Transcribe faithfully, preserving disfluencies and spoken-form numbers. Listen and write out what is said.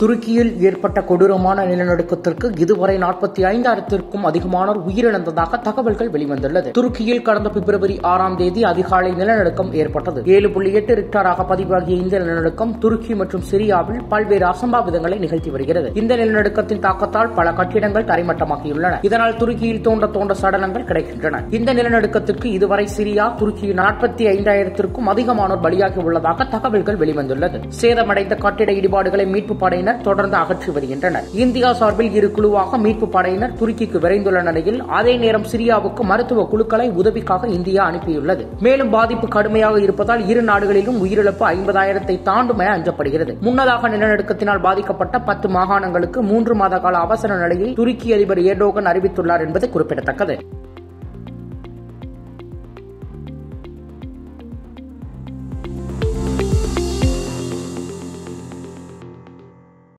துருக்கியில் ஏற்பட்ட கொடூரமான நிலநடுக்கத்திற்கு இதுவரை நாற்பத்தி ஐந்தாயிரத்திற்கும் அதிகமானோர் உயிரிழந்ததாக தகவல்கள் வெளிவந்துள்ளது. துருக்கியில் கடந்த பிப்ரவரி ஆறாம் தேதி அதிகாலை நிலநடுக்கம் ஏற்பட்டது. ஏழு புள்ளி எட்டு ரிக்டராக பதிவாகிய இந்த நிலநடுக்கம் துருக்கி மற்றும் சிரியாவில் பல்வேறு அசம்பாவிதங்களை நிகழ்த்தி வருகிறது. இந்த நிலநடுக்கத்தின் தாக்கத்தால் பல கட்டிடங்கள் தரைமட்டமாகியுள்ளன. இதனால் துருக்கியில் தோன்ற தோன்ற சடலங்கள் கிடைக்கின்றன. இந்த நிலநடுக்கத்திற்கு இதுவரை சிரியா, துருக்கியில் நாற்பத்தி ஐந்தாயிரத்திற்கும் அதிகமானோர் பலியாகி உள்ளதாக தகவல்கள் வெளிவந்துள்ளது. சேதமடைந்த கட்டிட இடிபாடுகளை மீட்பு படையினர் தொடர்ந்து அகற்றி வருகின்றனர். இந்தியா சார்பில் இரு குழுவாக மீட்பு படையினர் துருக்கிக்கு விரைந்துள்ள நிலையில் அதே நேரம் சிரியாவுக்கு மருத்துவ குழுக்களை உதவிக்காக இந்தியா அனுப்பியுள்ளது. மேலும் பாதிப்பு கடுமையாக இருப்பதால் இரு நாடுகளிலும் உயிரிழப்பு ஐம்பதாயிரத்தை தாண்டும் என அஞ்சப்படுகிறது. முன்னதாக நிலநடுக்கத்தினால் பாதிக்கப்பட்ட பத்து மாகாணங்களுக்கு மூன்று மாத கால அவசர நிலையை துருக்கி அதிபர் எர்டோகன் அறிவித்துள்ளார் என்பது குறிப்பிடத்தக்கது.